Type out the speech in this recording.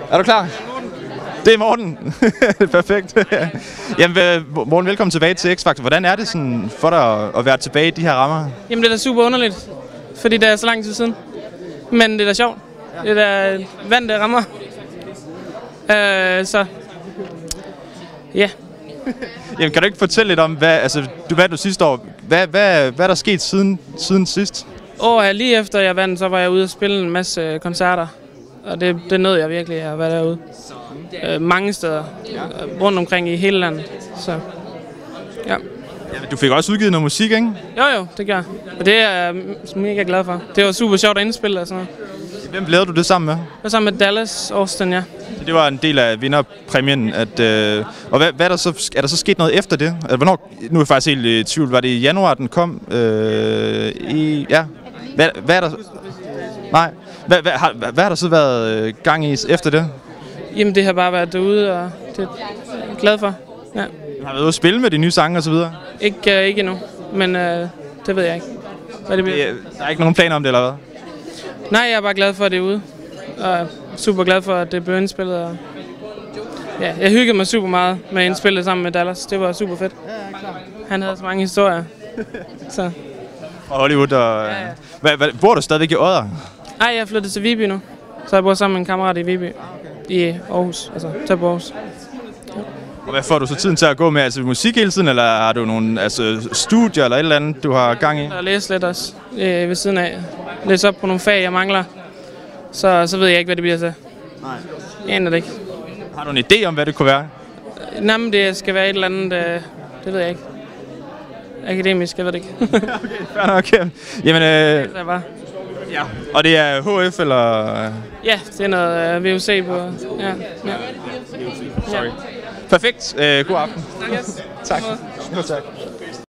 Er du klar? Det er Morten. Perfekt. Jamen, Morten, velkommen tilbage til X-Factor. Hvordan er det sådan for dig at være tilbage i de her rammer? Jamen, det er da super underligt, fordi det er så lang tid siden. Men det er da sjovt. Det er da vand, der rammer. Så ja. Jamen, kan du ikke fortælle lidt om, du vandt sidste år. Hvad er der sket siden sidst? Lige efter jeg vandt, så var jeg ude og spille en masse koncerter. Og det nød jeg virkelig at være derude. Mange steder. Rundt omkring i hele landet. Så ja. Du fik også udgivet noget musik, ikke? Jo, det gør jeg. Og det er jeg mega glad for. Det var super sjovt at indspille og sådan noget. Hvem lavede du det sammen med? Det var sammen med Dallas Austin, ja. Det var en del af vinderpræmien. Og hvad er der så sket noget efter det? Hvornår? Nu er jeg faktisk helt i tvivl. Var det i januar, den kom? Ja. Hvad er der? Nej. Hvad har der så været gang i efter det? Jamen, det har bare været derude, og det er jeg glad for. Ja. Du har været ude at spille med de nye sange og så videre? Ikke endnu, men det ved jeg ikke. Hvad det bliver. Der er ikke nogen planer om det, eller hvad? Nej, jeg er bare glad for, at det er ude. Og super glad for, at det blev indspillet. Og ja, jeg hyggede mig super meget med indspillet sammen med Dallas. Det var super fedt. Han havde så mange historier. Så. Fra Hollywood og... Ja. Bor du stadigvæk i Odder? Nej, jeg er flyttet til Viby nu. Så jeg bor sammen med en kammerat i Viby. I Aarhus, altså tæt på Aarhus. Ja. Og hvad får du så tiden til at gå med? Altså musik hele tiden, eller har du nogle studier eller et eller andet, du har gang i? Jeg læser lidt også ved siden af. Læser op på nogle fag, jeg mangler. Så ved jeg ikke, hvad det bliver til. Nej. Jeg aner det ikke. Har du en idé om, hvad det kunne være? Jamen, det skal være et eller andet, det ved jeg ikke. Akademisk, jeg ved det ikke. Okay, fair nok. Jamen, Det bare. ja. Og det er HF, eller? Ja, det er noget VUC på. Ja. Sorry. Perfekt. God aften. Tak. Tak. Tak.